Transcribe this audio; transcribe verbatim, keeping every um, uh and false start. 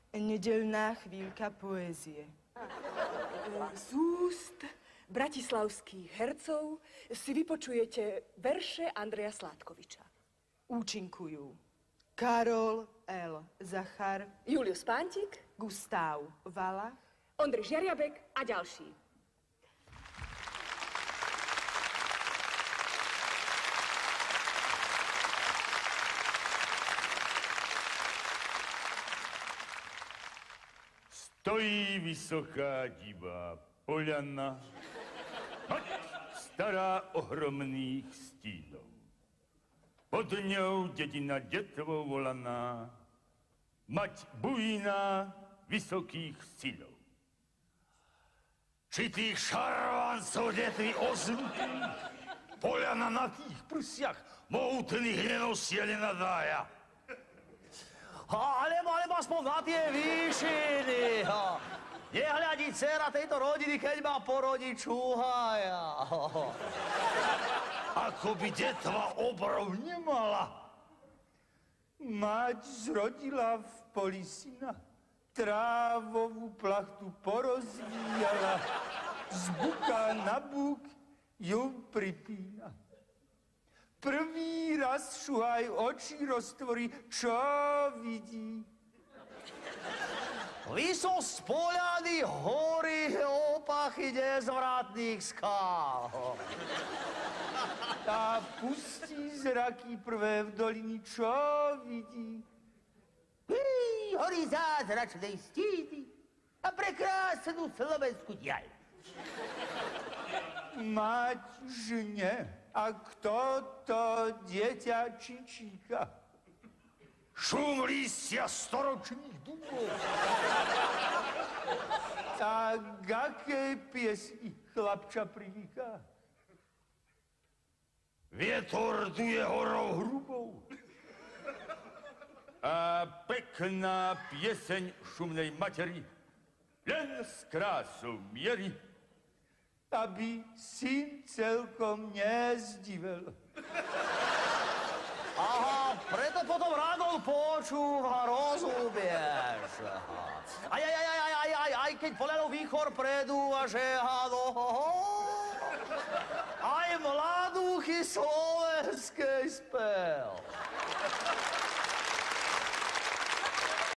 Nedeľná chvíľka poézie. Z úst bratislavských hercov si vypočujete verše Andreja Sládkoviča. Účinkujú Karol L. Zachar, Julius Pántik, Gustav Valach, Ondrej Žiariabek a ďalší. Stojí vysoká divá poľana, mať stará ohromných stínov. Pod ňou dedina detvo volaná, mať bujína vysokých synov. Či tých šarvancov detvy ozlutých, poľana na tých prsiach mohutných nenosia nenadája. Ha, alebo, alebo aspoň na tie výšiny. Ha. Nehľadí dcera tejto rodiny, keď ma porodí čúhaja. Ako by detva obrov nemala. Mať zrodila v poli syna, trávovú plachtu porozvíjala, z buka na buk ju pripína. Prvý raz šuhaj oči roztvorí, čo vidí? Vysosť poľany, hory, opachy nezvratných skál. Tá pustí zraky prvé v doliny, čo vidí? Hý, hory zázračnej stíny a prekrásnu slovenskú diaľ. Mať žne, a kto to dieťa čičíka? Šum lístia storočných dubov. A k akej piesni chlapča privíka? Vietor duje horou hrubou. A pekná pieseň šumnej materi len s krásou mierí, aby syn celkom nezdivel. Aha, preto potom Radol počúva, rozumieš. Aj, aj, aj, aj, aj, aj, aj keď poľanou výchor predúva, že hado, aj mladúchy slovenskej spev.